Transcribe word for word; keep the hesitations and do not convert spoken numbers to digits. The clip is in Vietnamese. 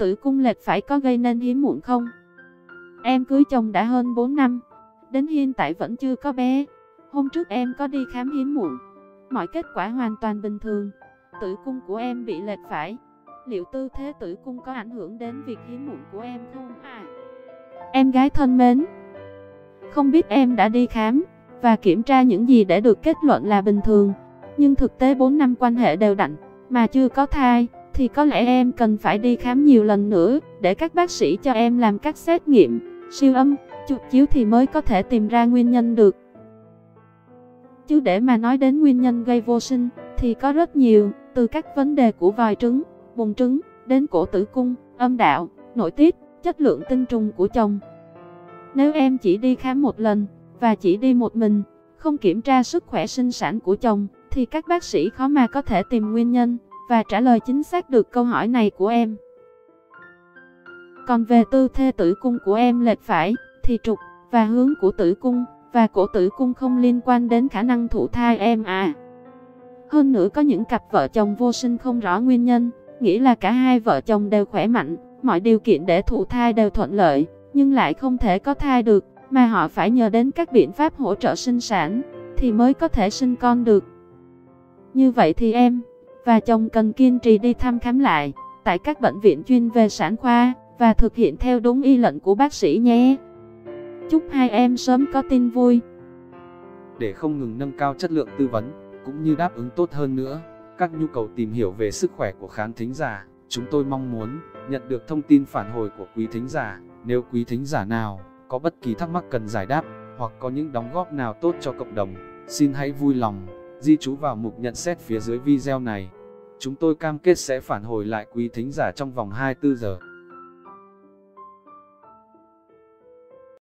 tử cung lệch phải có gây nên hiếm muộn không? Em cưới chồng đã hơn bốn năm, đến hiện tại vẫn chưa có bé. Hôm trước em có đi khám hiếm muộn, mọi kết quả hoàn toàn bình thường. Tử cung của em bị lệch phải. Liệu tư thế tử cung có ảnh hưởng đến việc hiếm muộn của em không à? Em gái thân mến, không biết em đã đi khám và kiểm tra những gì để được kết luận là bình thường. Nhưng thực tế bốn năm quan hệ đều đặn mà chưa có thai, thì có lẽ em cần phải đi khám nhiều lần nữa để các bác sĩ cho em làm các xét nghiệm, siêu âm, chụp chiếu thì mới có thể tìm ra nguyên nhân được. Chứ để mà nói đến nguyên nhân gây vô sinh thì có rất nhiều, từ các vấn đề của vòi trứng, buồng trứng, đến cổ tử cung, âm đạo, nội tiết, chất lượng tinh trùng của chồng. Nếu em chỉ đi khám một lần và chỉ đi một mình, không kiểm tra sức khỏe sinh sản của chồng, thì các bác sĩ khó mà có thể tìm nguyên nhân và trả lời chính xác được câu hỏi này của em. Còn về tư thế tử cung của em lệch phải, thì trục và hướng của tử cung và cổ tử cung không liên quan đến khả năng thụ thai em à. Hơn nữa có những cặp vợ chồng vô sinh không rõ nguyên nhân, nghĩa là cả hai vợ chồng đều khỏe mạnh, mọi điều kiện để thụ thai đều thuận lợi, nhưng lại không thể có thai được, mà họ phải nhờ đến các biện pháp hỗ trợ sinh sản, thì mới có thể sinh con được. Như vậy thì em và chồng cần kiên trì đi thăm khám lại tại các bệnh viện chuyên về sản khoa và thực hiện theo đúng y lệnh của bác sĩ nhé. Chúc hai em sớm có tin vui. Để không ngừng nâng cao chất lượng tư vấn, cũng như đáp ứng tốt hơn nữa các nhu cầu tìm hiểu về sức khỏe của khán thính giả, chúng tôi mong muốn nhận được thông tin phản hồi của quý thính giả. Nếu quý thính giả nào có bất kỳ thắc mắc cần giải đáp, hoặc có những đóng góp nào tốt cho cộng đồng, xin hãy vui lòng ghi chú vào mục nhận xét phía dưới video này. Chúng tôi cam kết sẽ phản hồi lại quý thính giả trong vòng hai mươi tư giờ.